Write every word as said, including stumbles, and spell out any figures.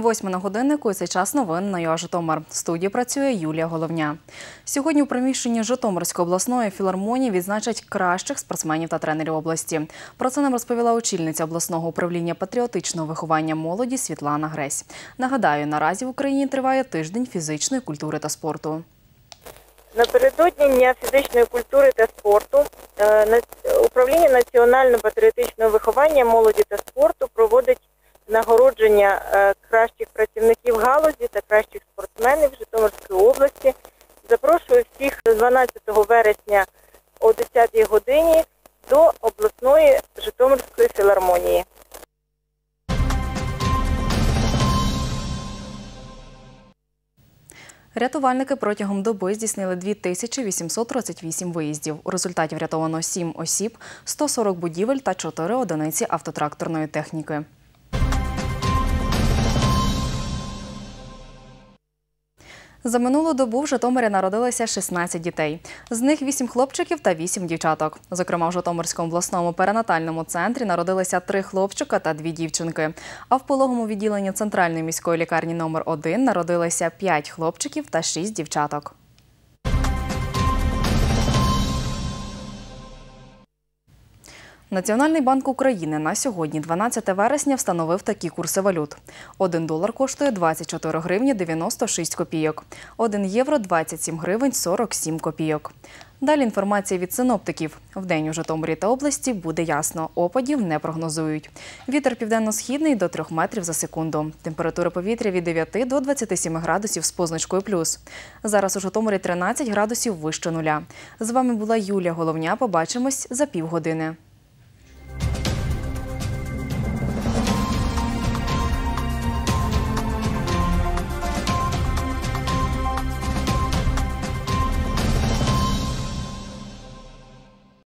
Восьма на годиннику і цей час новин на ЮА Житомир. В студії працює Юлія Головня. Сьогодні у приміщенні Житомирської обласної філармонії відзначать кращих спортсменів та тренерів області. Про це нам розповіла очільниця обласного управління патріотичного виховання молоді Світлана Гресь. Нагадаю, наразі в Україні триває тиждень фізичної культури та спорту. Напередодні Дня фізичної культури та спорту управління національно-патріотичного виховання молоді та спорту проводить нагородження кращих працівників галузі та кращих спортсменів Житомирської області. Запрошую всіх дванадцятого вересня о десятій годині до обласної Житомирської філармонії. Рятувальники протягом доби здійснили дві тисячі вісімсот тридцять вісім виїздів. У результаті врятовано сім осіб, сто сорок будівель та чотири одиниці автотракторної техніки. За минулу добу в Житомирі народилося шістнадцять дітей. З них вісім хлопчиків та вісім дівчаток. Зокрема, в Житомирському обласному перинатальному центрі народилися три хлопчика та дві дівчинки. А в пологовому відділенні Центральної міської лікарні номер один народилися п'ять хлопчиків та шість дівчаток. Національний банк України на сьогодні, дванадцяте вересня, встановив такі курси валют. Один долар коштує двадцять чотири гривні дев'яносто шість копійок. Один євро – двадцять сім гривень сорок сім копійок. Далі інформація від синоптиків. Вдень у Житомирі та області буде ясно, опадів не прогнозують. Вітер південно-східний до трьох метрів за секунду. Температура повітря від дев'яти до двадцяти семи градусів з позначкою плюс. Зараз у Житомирі тринадцять градусів вище нуля. З вами була Юлія Головня. Побачимось за півгодини.